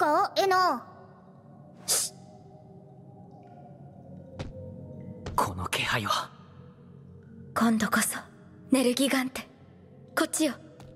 かエナ？ この気配は。 今度こそネルギガンテ、こっちよ。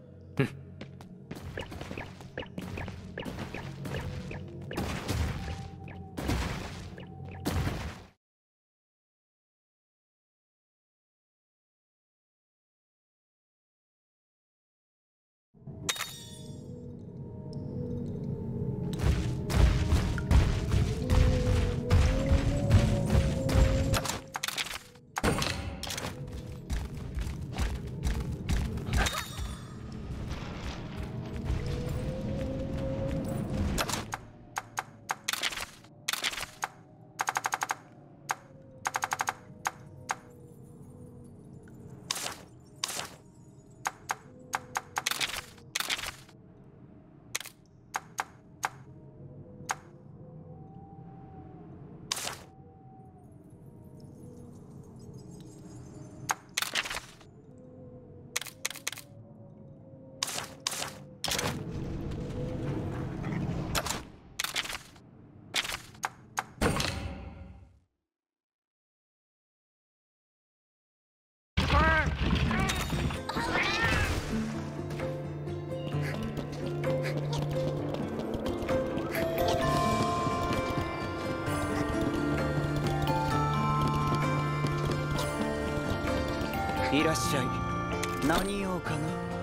いらっしゃい。何用かな。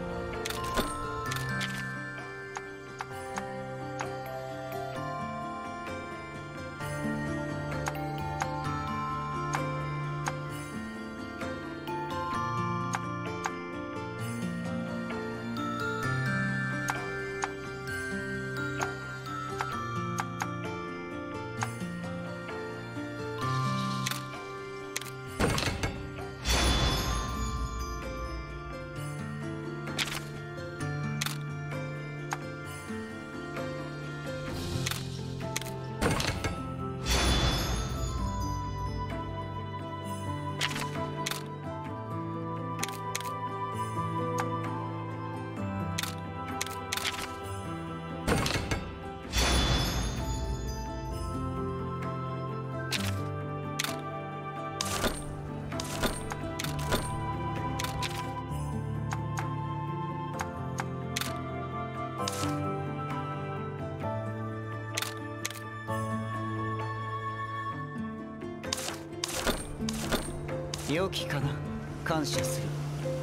良きかな。感謝する。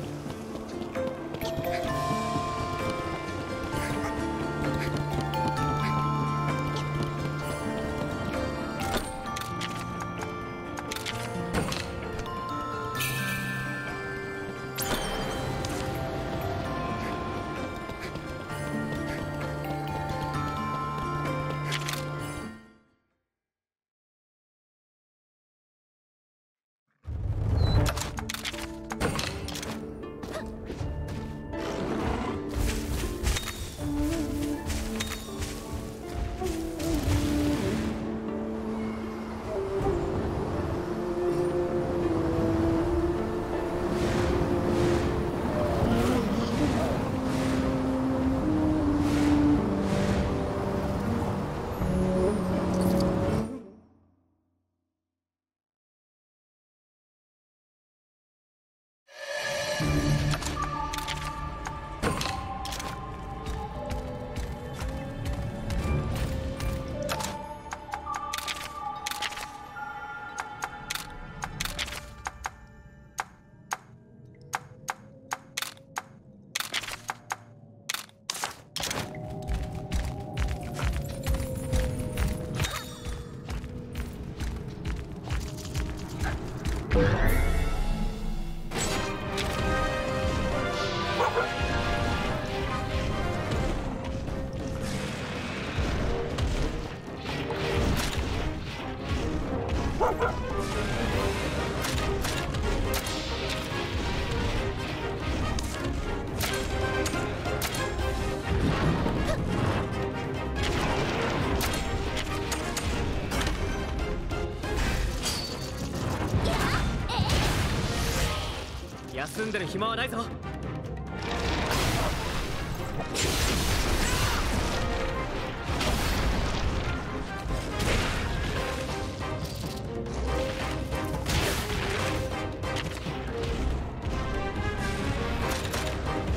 休んでる暇はないぞ。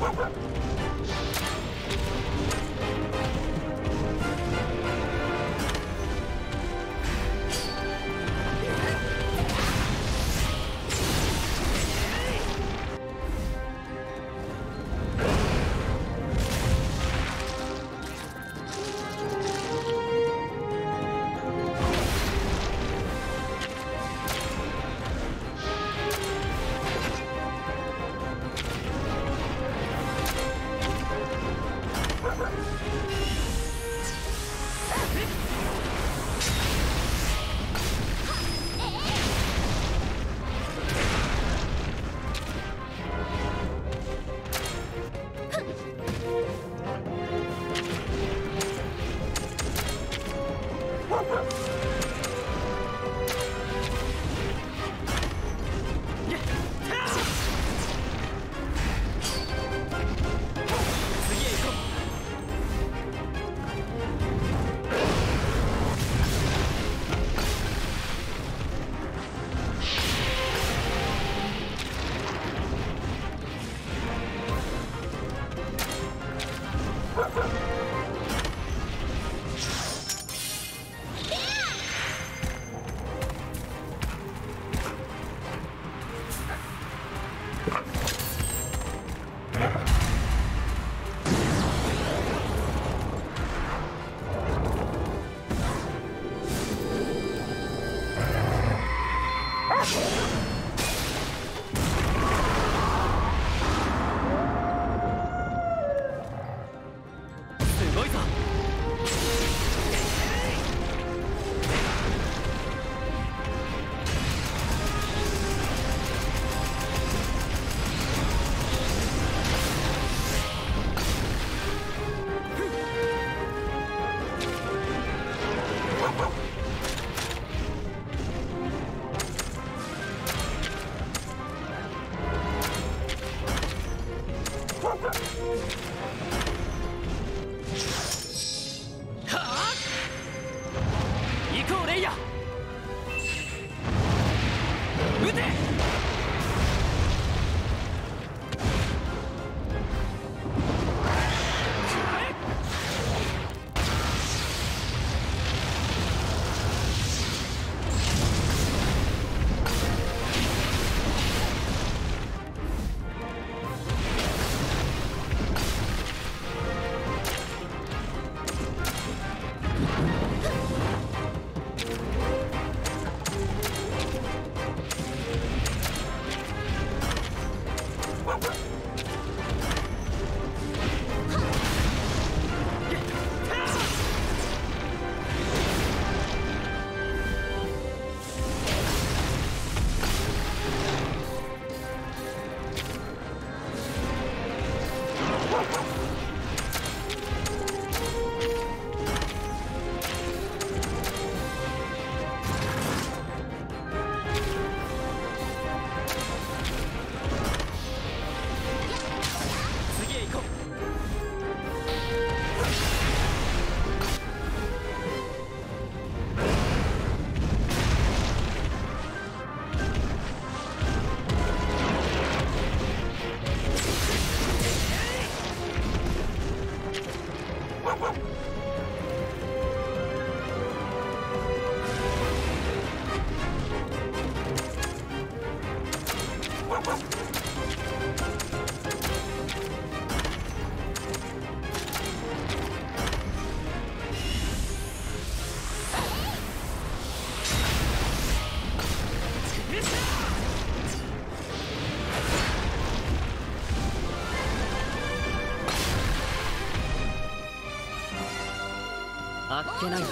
あっけないな。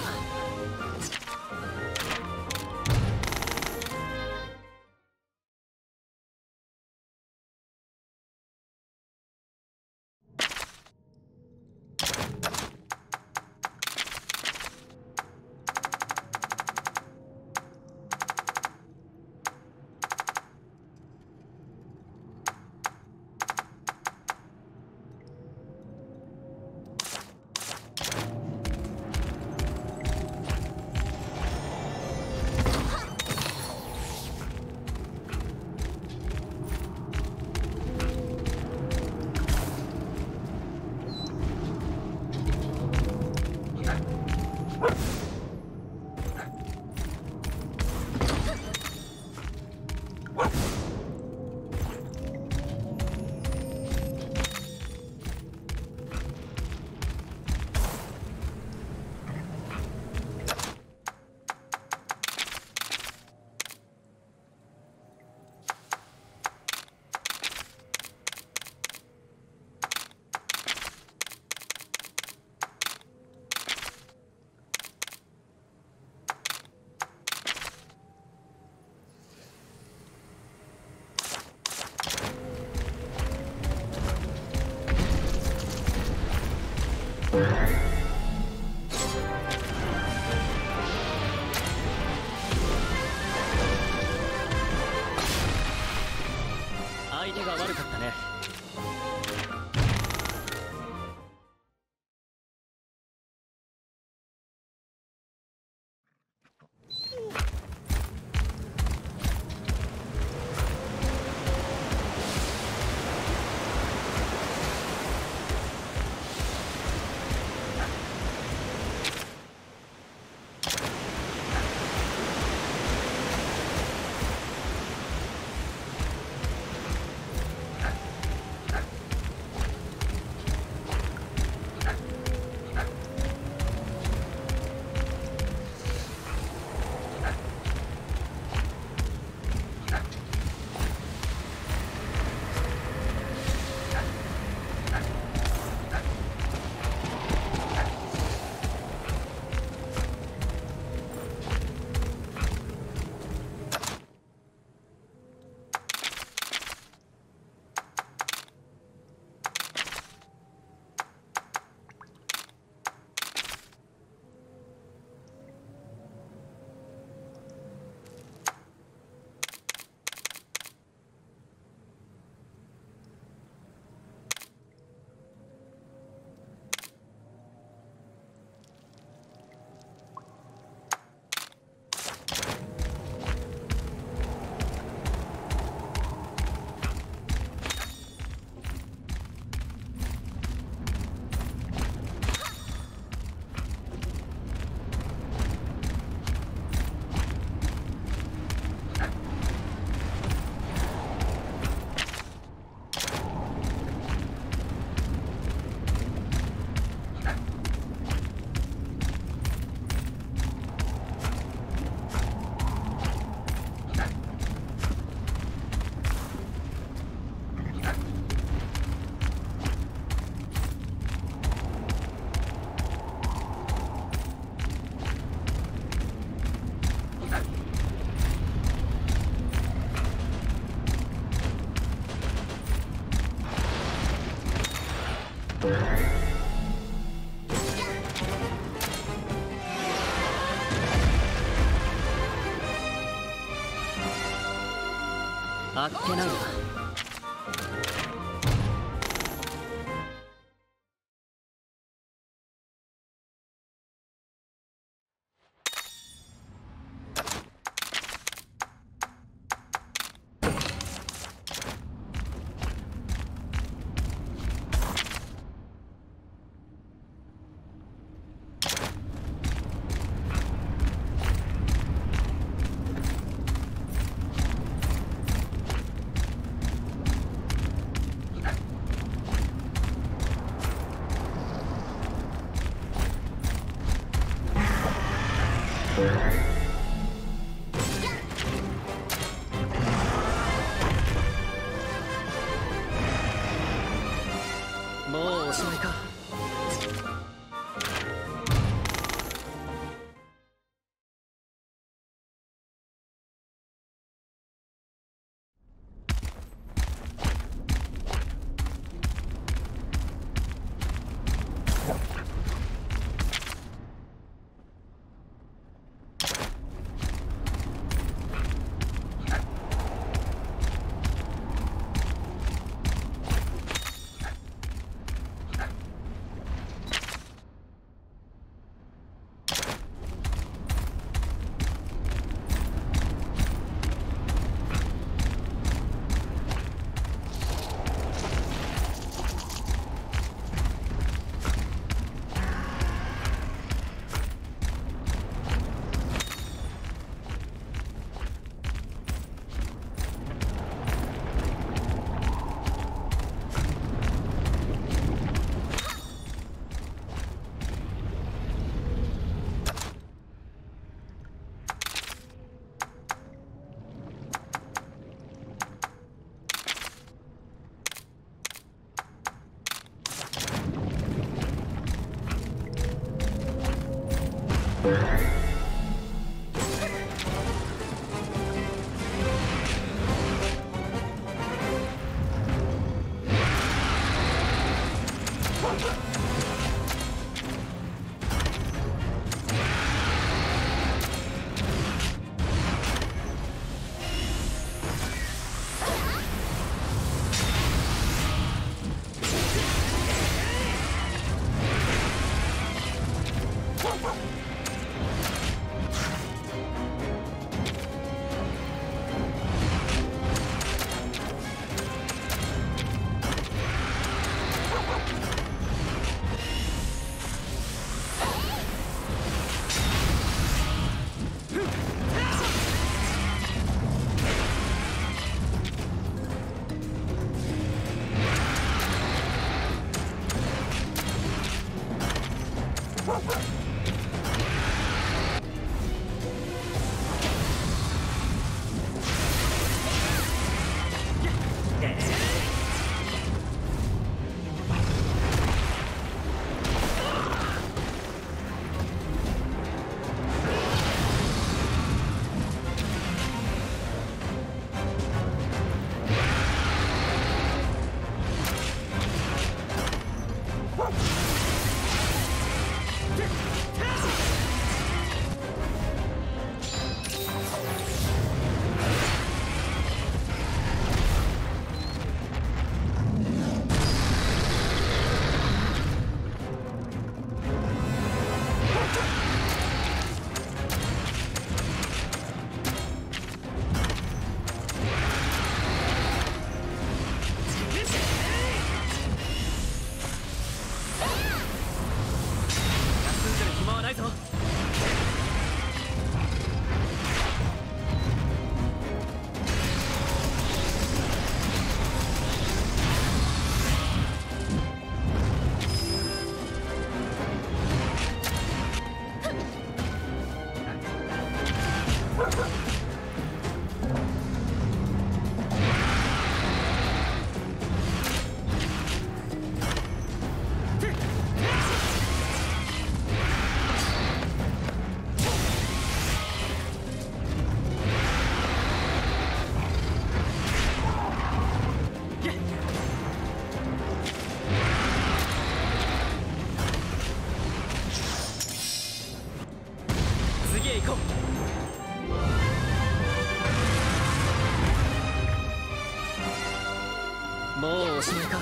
相手が悪かったね。あっけないな。もうおしまいか。 もうおしまいか。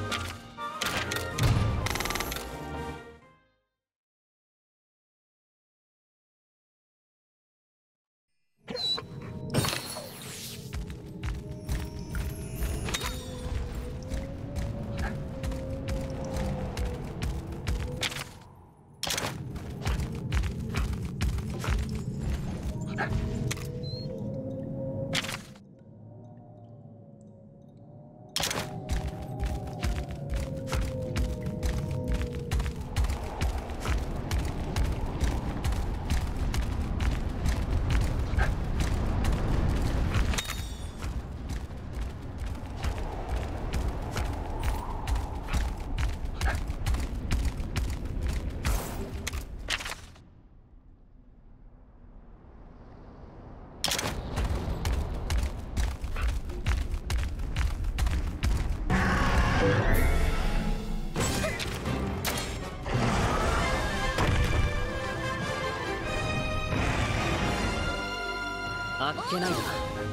あっけないだ。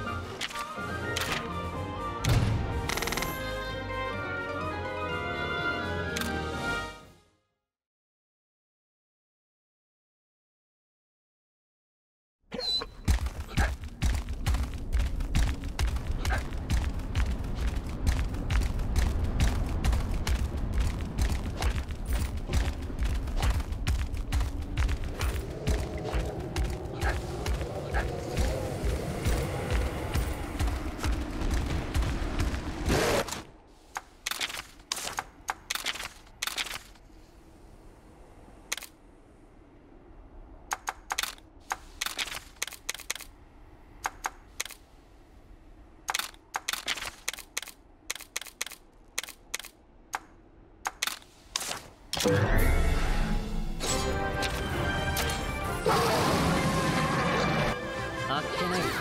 あっけないだ。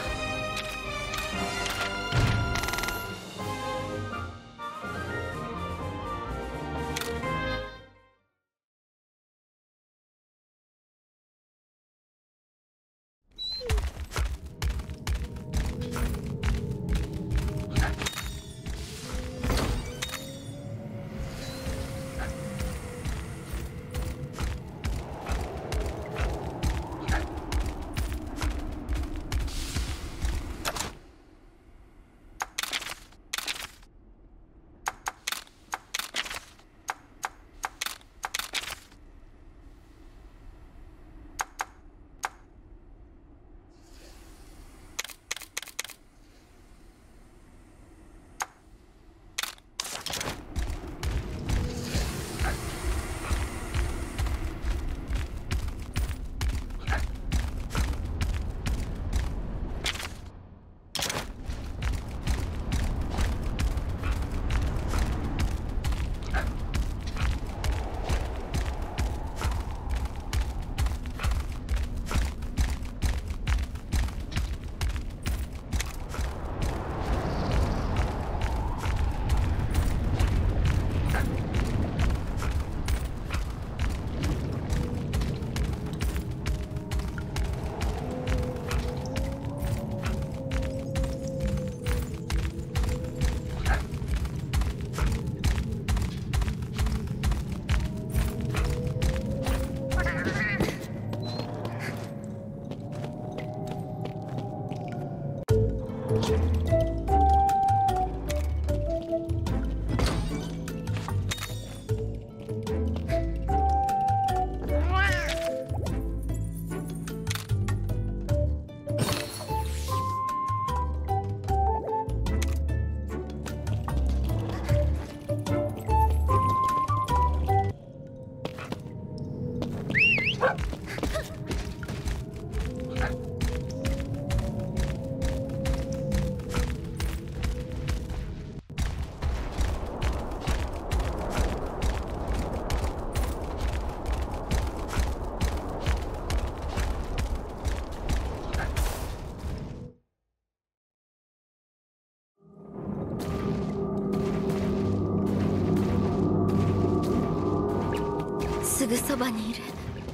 すぐそばにいる。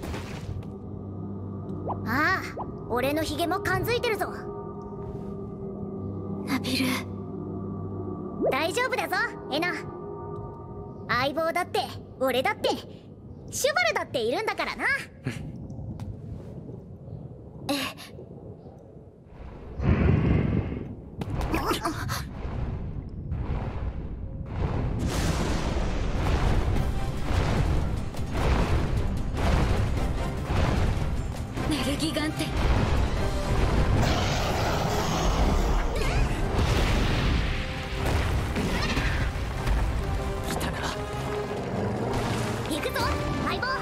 ああ、俺のヒゲも感づいてるぞ。 ナビル。 大丈夫だぞエナ。相棒だって俺だってシュバルだっているんだからな。 ええ。ネルギガンテ。 来たな。 行くぞ相棒。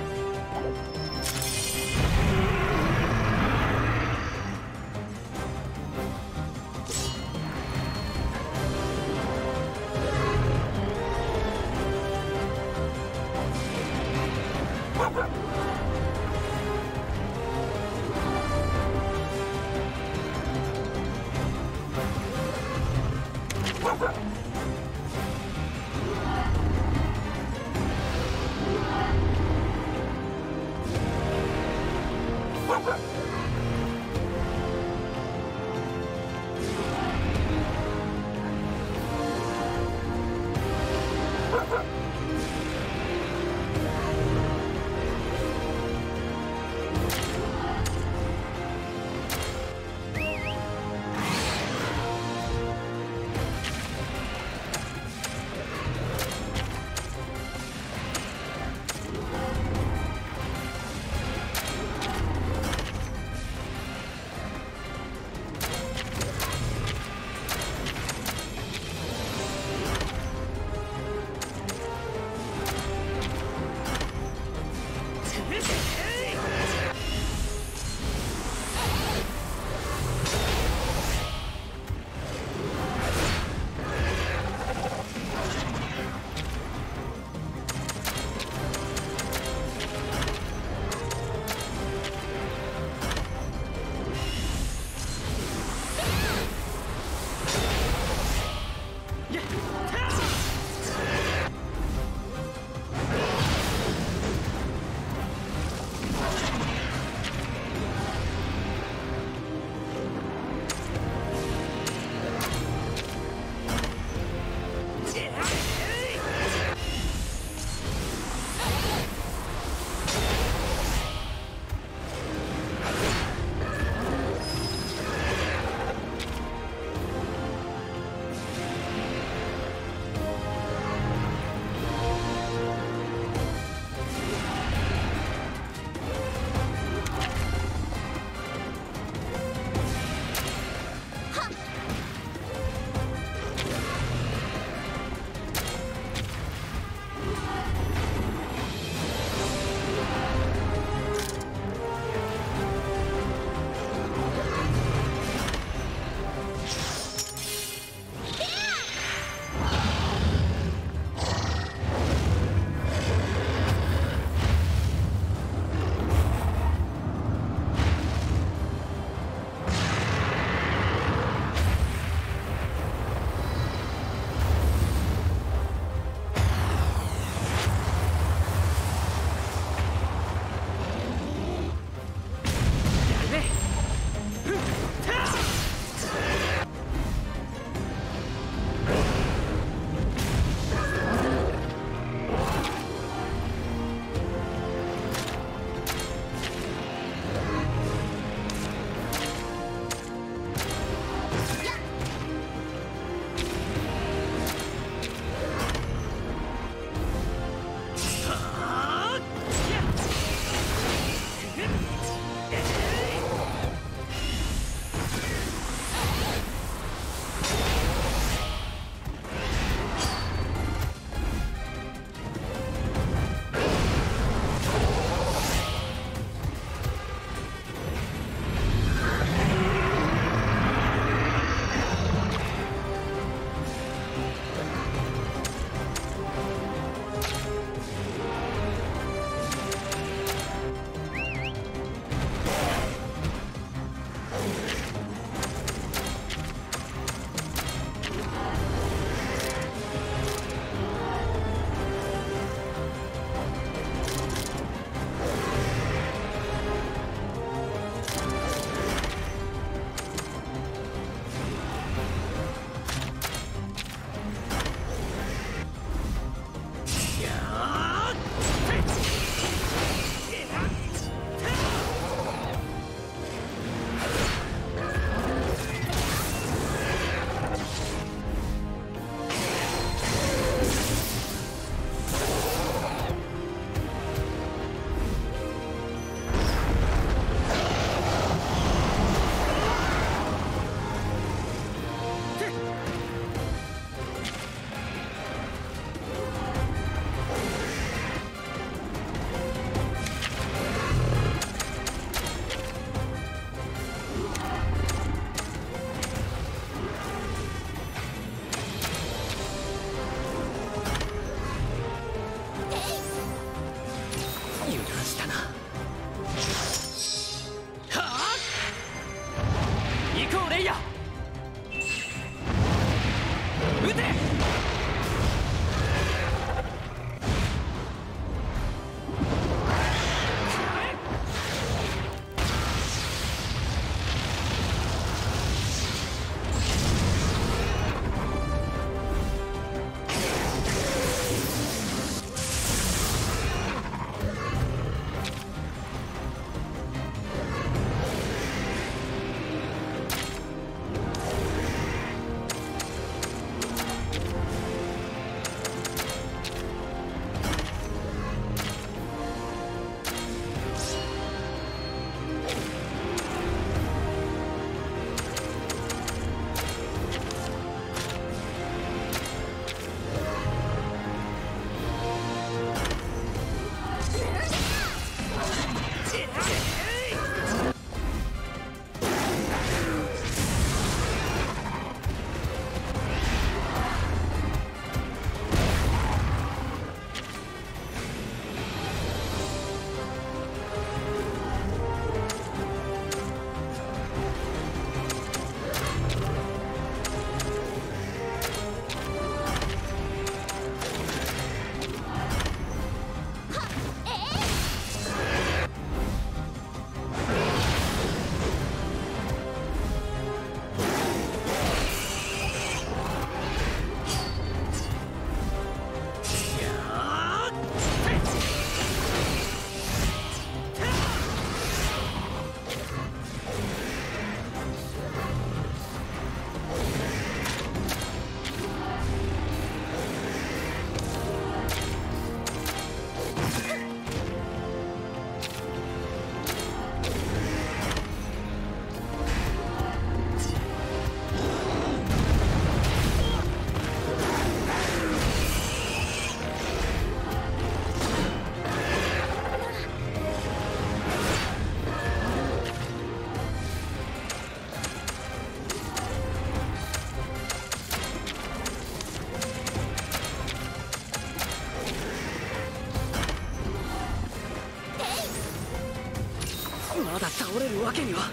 だ倒れるわけには。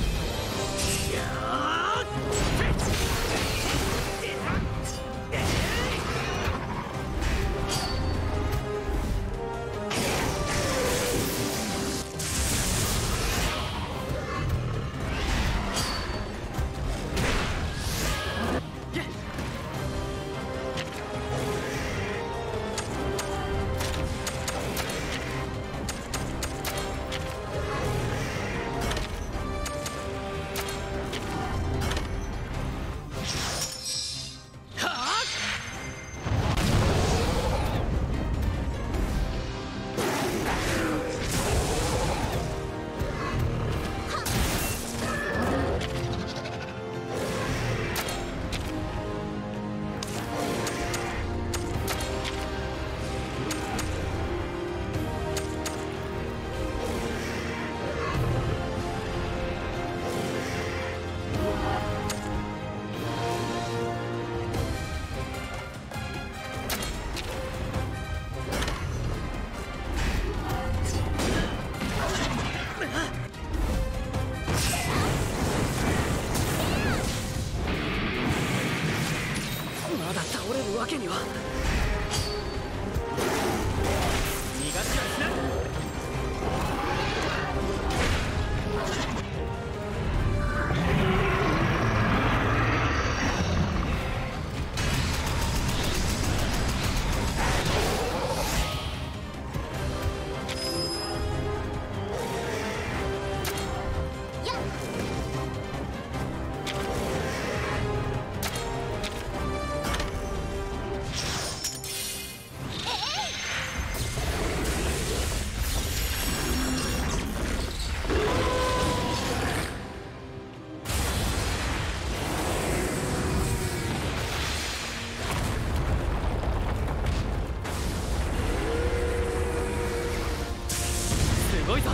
まだ倒れるわけには。逃がしはしない。すごいぞ。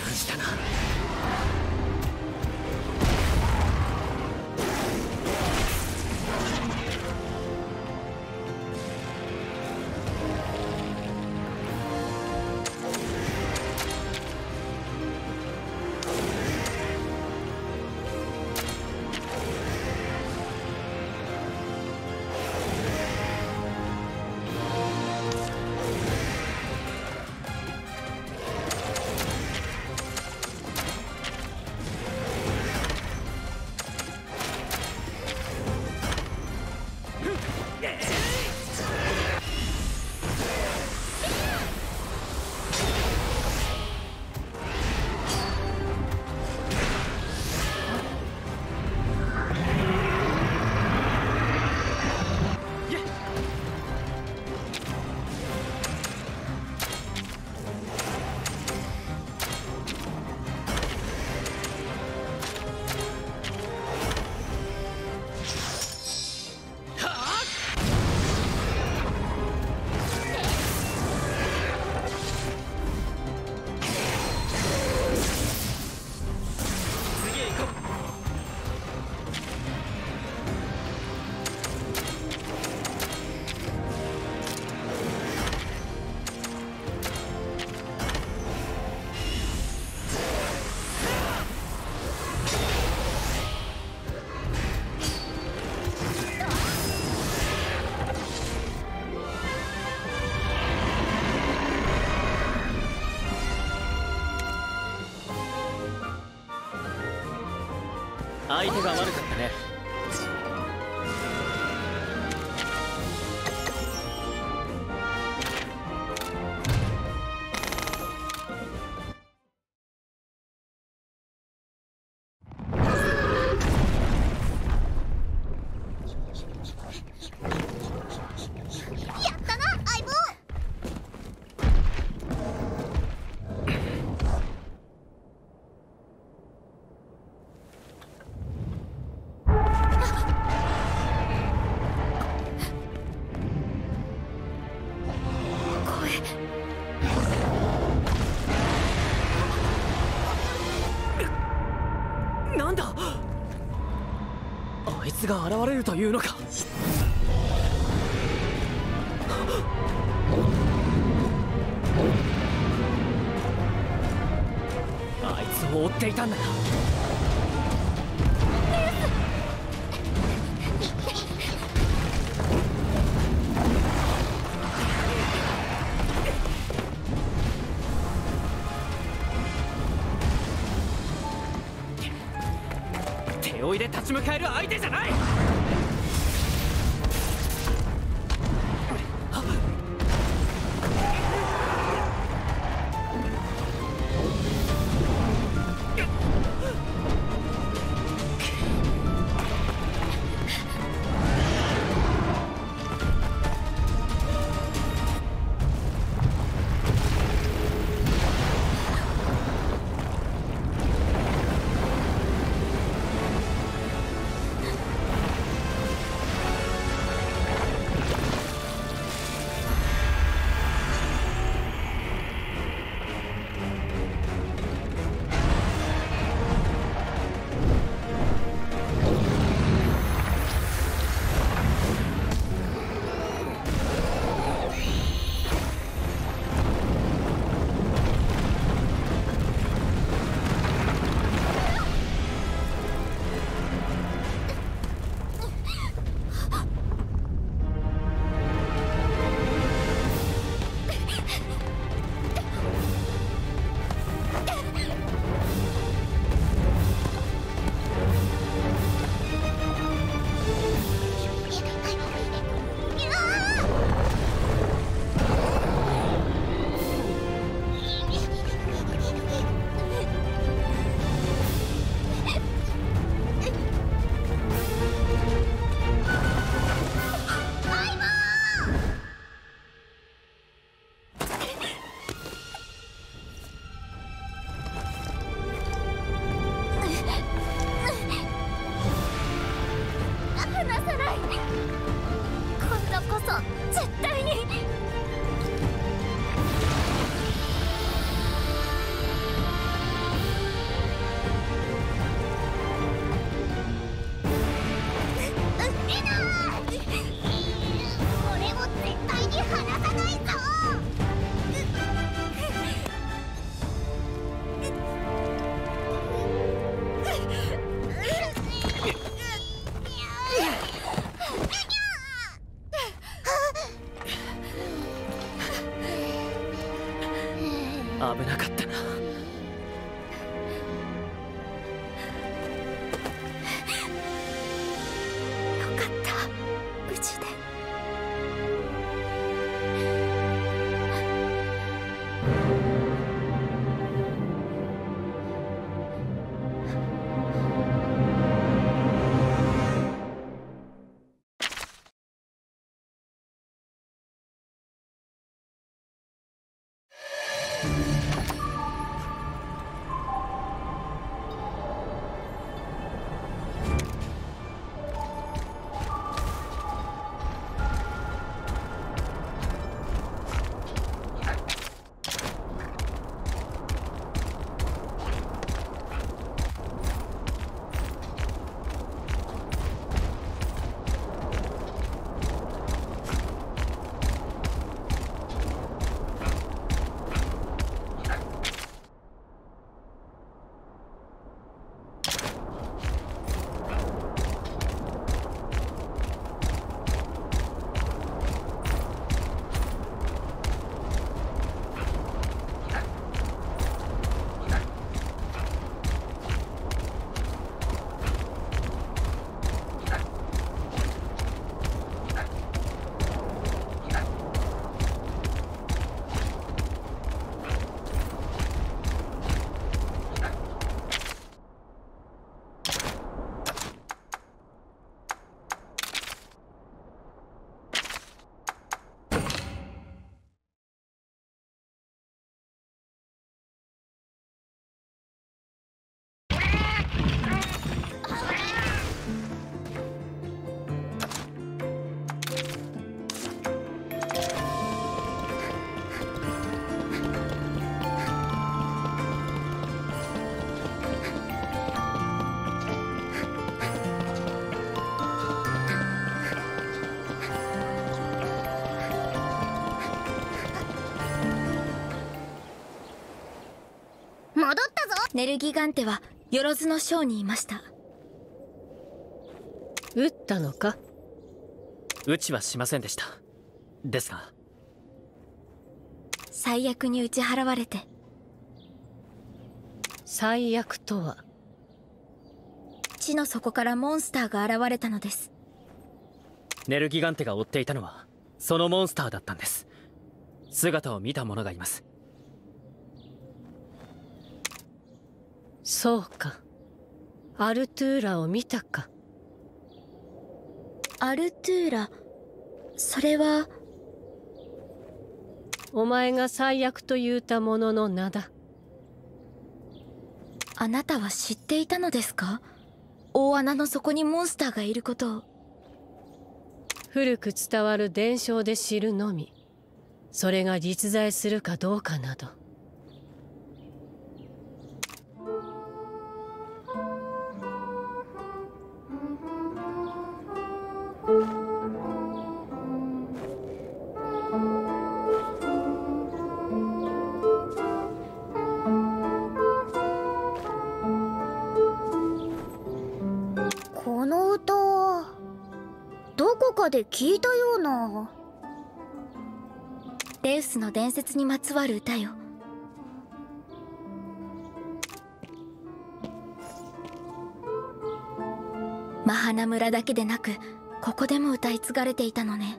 断したな。相手が悪かったね。 やったな相棒。 なんだ、あいつが現れるというのか。あいつを追っていたんだな。手負いで立ち向かえる相手じゃない。 危なかったな。 よかった、無事で。 戻ったぞ。 ネルギガンテはよろずの章にいました。 撃ったのか？ 撃ちはしませんでした。ですが最悪に打ち払われて。 最悪とは？ 地の底からモンスターが現れたのです。 ネルギガンテが追っていたのはそのモンスターだったんです。姿を見た者がいます。 そうか、アルトゥーラを見たか。 アルトゥーラ、それはお前が最悪と言うたものの名だ。 あなたは知っていたのですか？大穴の底にモンスターがいることを。 古く伝わる伝承で知るのみ。それが実在するかどうかなど。 この歌どこかで聞いたような。 レウスの伝説にまつわる歌よ。マハナ村だけでなくここでも歌い継がれていたのね。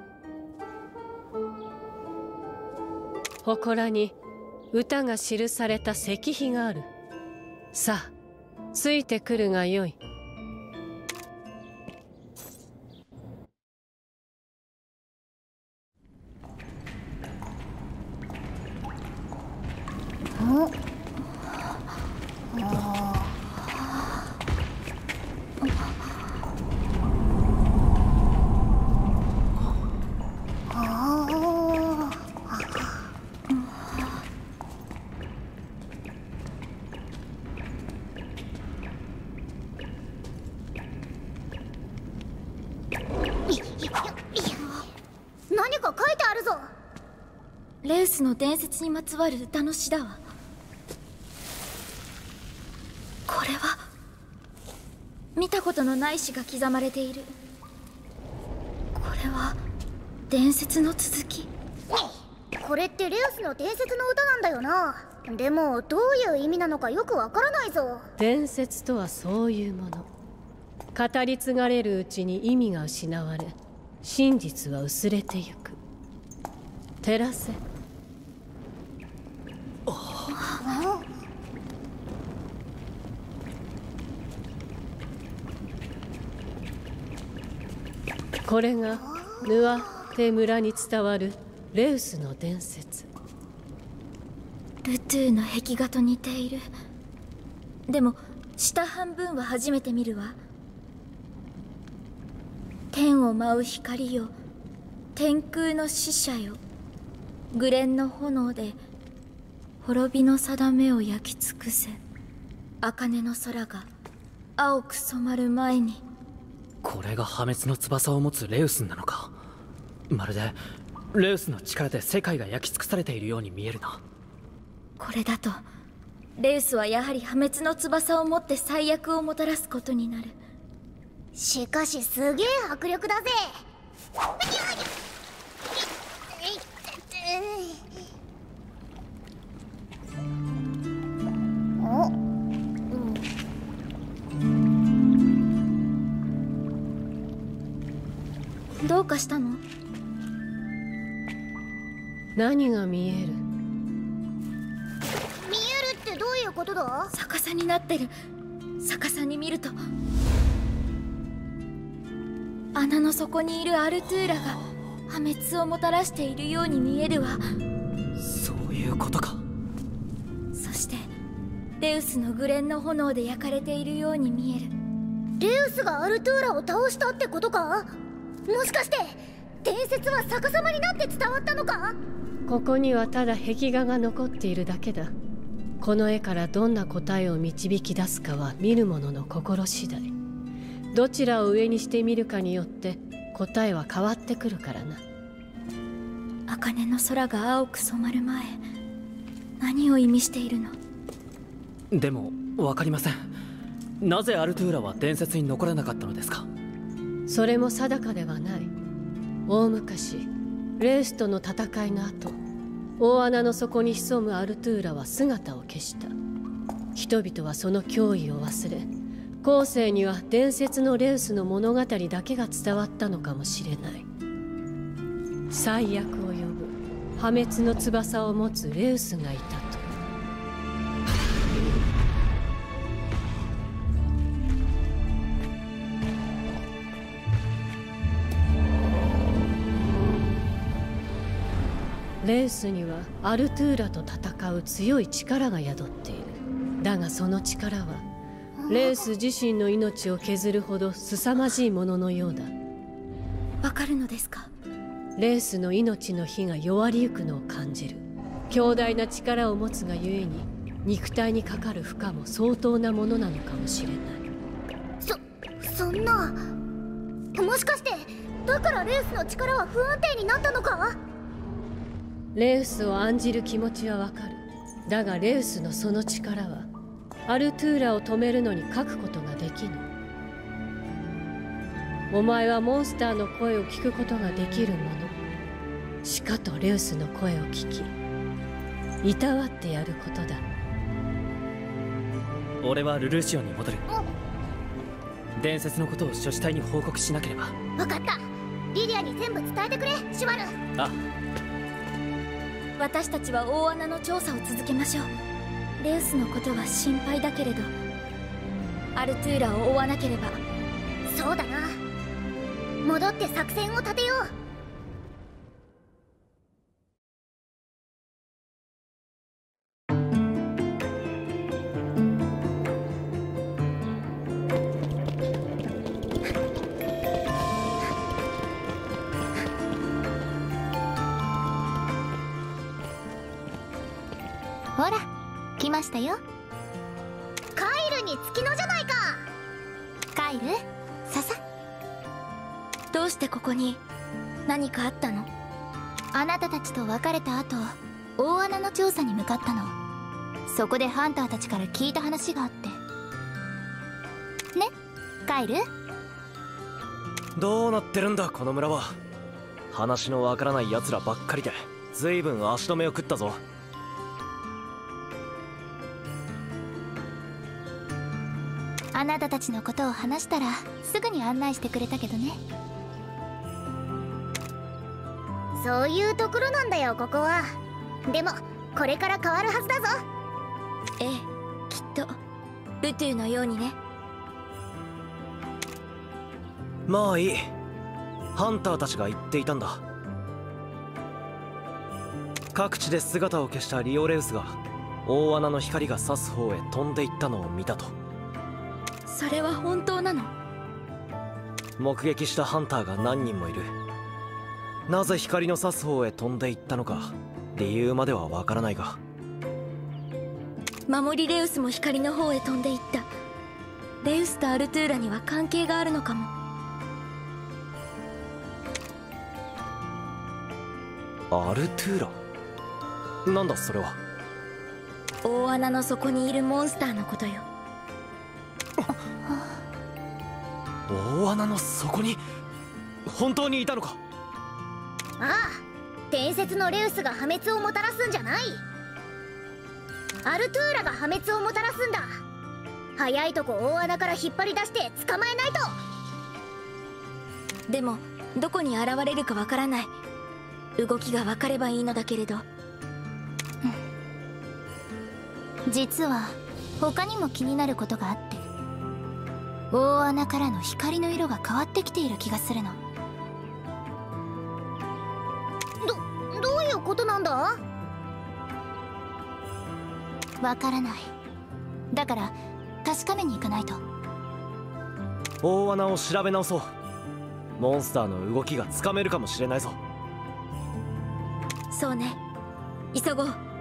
祠に歌が記された石碑がある。さあついてくるがよい。 何か書いてあるぞ。 レウスの伝説にまつわる歌の詩だわ。これは見たことのない詩が刻まれている。これは伝説の続き。 これってレウスの伝説の歌なんだよな。でもどういう意味なのかよくわからないぞ。 伝説とはそういうもの。語り継がれるうちに意味が失われ、真実は薄れてゆく。照らせ。これがヌアテ村に伝わるレウスの伝説。 ルトゥーの壁画と似ている。でも下半分は初めて見るわ。天を舞う光よ、天空の使者よ、グレンの炎で滅びの定めを焼き尽くせ。茜の空が青く染まる前に。 これが破滅の翼を持つレウスなのか。まるでレウスの力で世界が焼き尽くされているように見えるな。 これだとレウスはやはり破滅の翼を持って最悪をもたらすことになる。 しかしすげえ迫力だぜ。 どうかしたの？ 何が見える？ 見えるってどういうことだ？ 逆さになってる。逆さに見ると穴の底にいるアルトゥーラが破滅をもたらしているように見えるわ。 そういうことか。 そしてレウスのグレンの炎で焼かれているように見える。 レウスがアルトゥーラを倒したってことか？もしかして伝説は逆さまになって伝わったのか？ ここにはただ壁画が残っているだけだ。この絵からどんな答えを導き出すかは見る者の心次第。どちらを上にしてみるかによって答えは変わってくるからな。 茜の空が青く染まる前、何を意味しているの？ でも分かりません。なぜアルトゥーラは伝説に残らなかったのですか？ それも定かではない。大昔レウスとの戦いの後、大穴の底に潜むアルトゥーラは姿を消した。人々はその脅威を忘れ、後世には伝説のレウスの物語だけが伝わったのかもしれない。最悪を呼ぶ破滅の翼を持つレウスがいたと。レウスにはアルトゥーラと戦う強い力が宿っている。だがその力はレウス自身の命を削るほど凄まじいもののようだ。 わかるのですか？ レウスの命の火が弱りゆくのを感じる。強大な力を持つがゆえに肉体にかかる負荷も相当なものなのかもしれない。 そんな。もしかしてだからレウスの力は不安定になったのか？ レウスを案じる気持ちはわかる。だがレウスのその力はアルトゥーラを止めるのに書くことができぬ。お前はモンスターの声を聞くことができる者。しかとレウスの声を聞きいたわってやることだ。 俺はルルーシオンに戻る。伝説のことを諸子隊に報告しなければ。 分かった。リリアに全部伝えてくれ、シュバル。 あ、 私たちは大穴の調査を続けましょう。レウスのことは心配だけれど、アルトゥーラを追わなければ。 そうだな。戻って作戦を立てよう。ほら、来ましたよ。カイルに月のじゃないか。カイル、ささ。 どうしてここに？何かあったの？ あなたたちと別れた後、大穴の調査に向かったの。そこでハンターたちから聞いた話があって。ね、カイル？ どうなってるんだこの村は。話のわからない奴らばっかりでずいぶん足止めを食ったぞ。 あなたたちのことを話したらすぐに案内してくれたけどね。 そういうところなんだよここは。でもこれから変わるはずだぞ。 ええ、きっとルトゥのようにね。 まあいい。ハンターたちが言っていたんだ。各地で姿を消したリオレウスが大穴の光が差す方へ飛んでいったのを見たと。 それは本当なの？ 目撃したハンターが何人もいる。なぜ光の差す方へ飛んでいったのか理由まではわからないが、 守りレウスも光の方へ飛んでいった。レウスとアルトゥーラには関係があるのかも。 アルトゥーラ？なんだそれは。 大穴の底にいるモンスターのことよ。 大穴の底に本当にいたのか？ ああ、伝説のレウスが破滅をもたらすんじゃない。アルトゥーラが破滅をもたらすんだ。早いとこ大穴から引っ張り出して捕まえないと。 でもどこに現れるかわからない。動きが分かればいいのだけれど。 実は他にも気になることがあって、大穴からの光の色が変わってきている気がするの。 どういうことなんだ？ わからない。だから確かめに行かないと。 大穴を調べ直そう。モンスターの動きがつかめるかもしれないぞ。 そうね、急ごう。